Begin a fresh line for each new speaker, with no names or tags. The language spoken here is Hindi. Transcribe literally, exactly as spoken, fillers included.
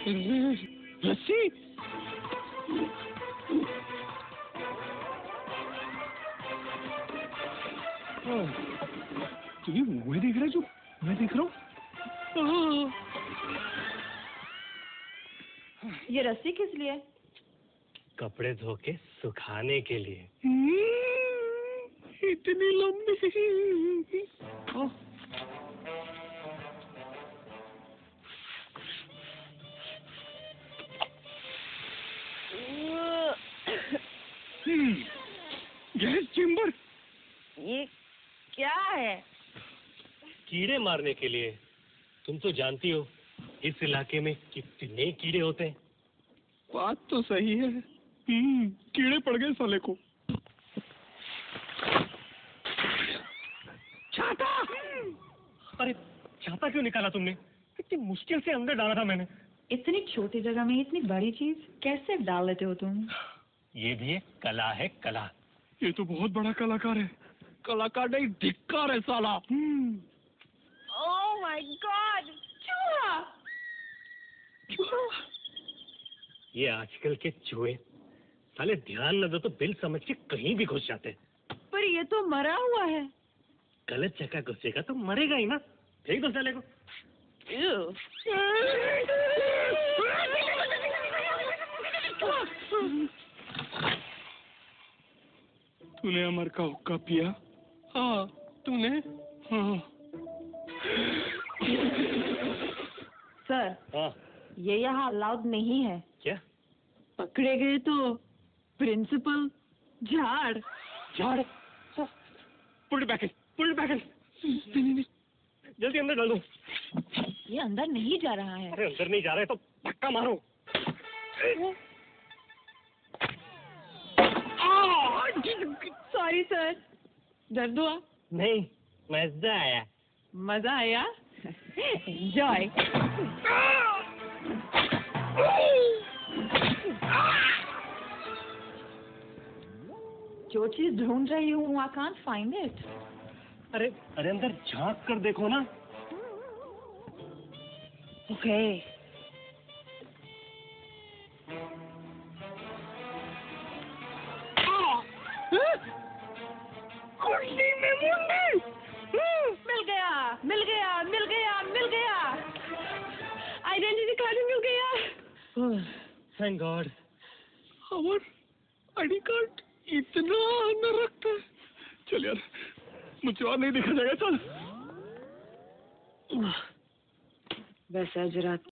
रस्सी? तुझे मुझे देख रहा है जो मैं देख रहा हूँ?
ये रस्सी किस लिए?
कपड़े धो के सुखाने के लिए।
इतनी लंबी। Gas chamber.
ये क्या है?
कीड़े मारने के लिए। तुम तो जानती हो इस इलाके में कितने कीड़े होते हैं।
बात तो सही है। हम्म, कीड़े पड़ गए साले को। छाता!
अरे छाता क्यों निकाला तुमने? इतनी मुश्किल से अंदर डाला था मैंने।
इतनी छोटी जगह में इतनी बड़ी चीज कैसे डाल लेते हो तुम?
ये भी एक कला है, कला।
ये तो बहुत बड़ा कलाकार है। कलाकार नहीं, धिक्कार है साला।
Oh my God! चूहा!
चूहा?
ये आजकल के चूहे साले ध्यान न दो तो बिल समझ के कहीं भी घुस जाते हैं।
पर ये तो मरा हुआ है।
गलत जगह घुसेगा तो मरेगा ही ना। फेंक दो साले को।
तूने अमर का हुक्का पिया? हाँ, तूने? हाँ।
सर,
हाँ।
ये यहाँ अलाउड नहीं है।
क्या?
पकड़े गए तो प्रिंसिपल झाड़।
झाड़? Put back in, put back in. नहीं नहीं नहीं, जल्दी अंदर डाल दो।
ये अंदर नहीं जा रहा है।
अरे अंदर नहीं जा रहा है तो धक्का मारो।
सॉरी सर, दर्द हुआ?
नहीं, मजा आया।
मजा आया? एंजॉय। जो चीज ढूंढ रही हूँ, I can't find it.
अरे अरे अंदर झांक कर देखो ना।
ओके।
कुर्सी में मुंडी।
मिल गया, मिल गया, मिल गया, मिल गया। आइडेंटिटी कार्ड मिल गया।
Thank God.
हमार आईडी कार्ड इतना अंदर रखता है। चल यार, मुझे और नहीं देखा जाएगा। चल।
वैसे आज रात